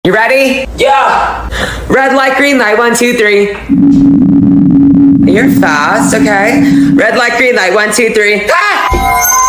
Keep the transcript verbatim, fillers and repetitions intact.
You ready? Yeah. Red light, green light, one, two, three. You're fast, okay. Red light, green light, one, two, three. Ah!